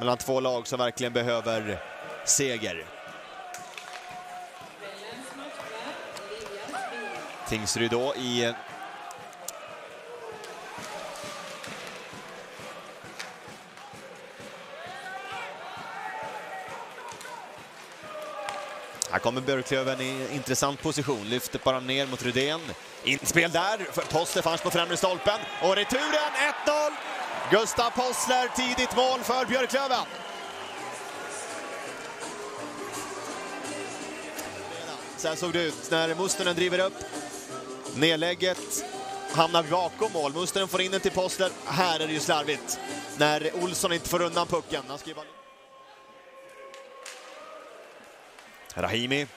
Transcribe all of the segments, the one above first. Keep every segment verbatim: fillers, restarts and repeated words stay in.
mellan två lag som verkligen behöver seger. Tingsryd då i här kommer Björklöven i intressant position. Lyfter bara ner mot Rydén. Inspel där. Possler fanns på främre stolpen. Och returen ett noll. Gustav Possler, tidigt mål för Björklöven. Så här såg det ut när Mustonen driver upp. Nedlägget hamnar bakom mål. Mustonen får in den till Possler. Här är det ju slarvigt när Olsson inte får undan pucken. Han skriver... Rahimi.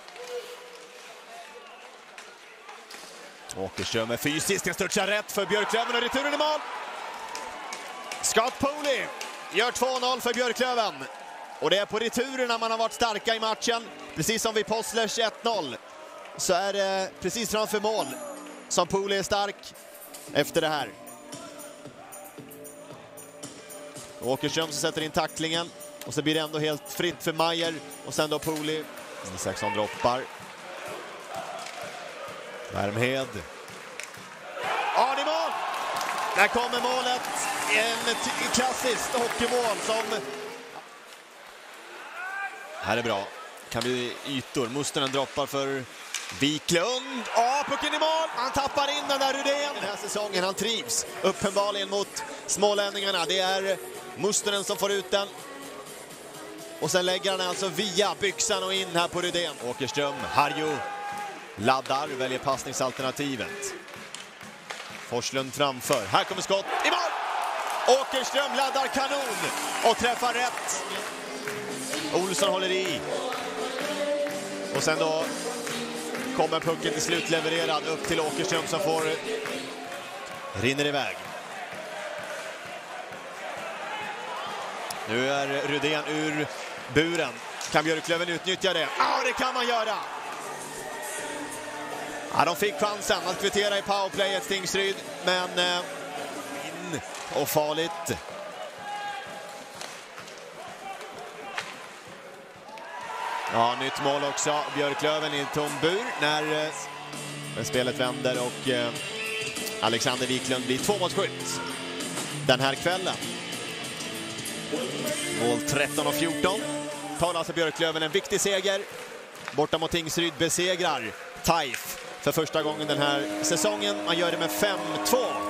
Åkerström med fysiskt, kan störtsa rätt för Björklöven och returen i mål. Scott Pooley gör två noll för Björklöven. Och det är på returerna man har varit starka i matchen. Precis som vid Posslers ett noll. Så är det precis framför mål som Pooley är stark efter det här. Åkerström som sätter in tacklingen. Och så blir det ändå helt fritt för Mayer. Och sen då Pooley. Isaksson droppar. Värmhed. Ja, det är mål! Där kommer målet. En klassiskt hockeymål som... Här är bra. Kan bli ytor. Mustonen droppar för Wiklund. Ja, pucken i mål! Han tappar in den där Rydén. Den här säsongen, han trivs uppenbarligen mot smålänningarna. Det är Mustonen som får ut den. Och sen lägger han alltså via byxan och in här på Rydén. Åkerström, Harjo laddar, väljer passningsalternativet. Forslund framför. Här kommer skott i mål! Åkerström laddar kanon och träffar rätt. Olsson håller i. Och sen då kommer pucken till slut levererad upp till Åkerström som får rinner iväg. Nu är Rydén ur buren. Kan Björklöven utnyttja det? Ja, det kan man göra! Ja, de fick chansen att kvittera i powerplayet Tingsryd, men eh, in och farligt. Ja, nytt mål också. Björklöven i en tom bur när eh, spelet vänder och eh, Alexander Wiklund blir tvåmålsskytt den här kvällen. Mål tretton och fjorton. Tar alltså Björklöven en viktig seger. Borta mot Tingsryd besegrar Taif för första gången den här säsongen. Man gör det med fem två.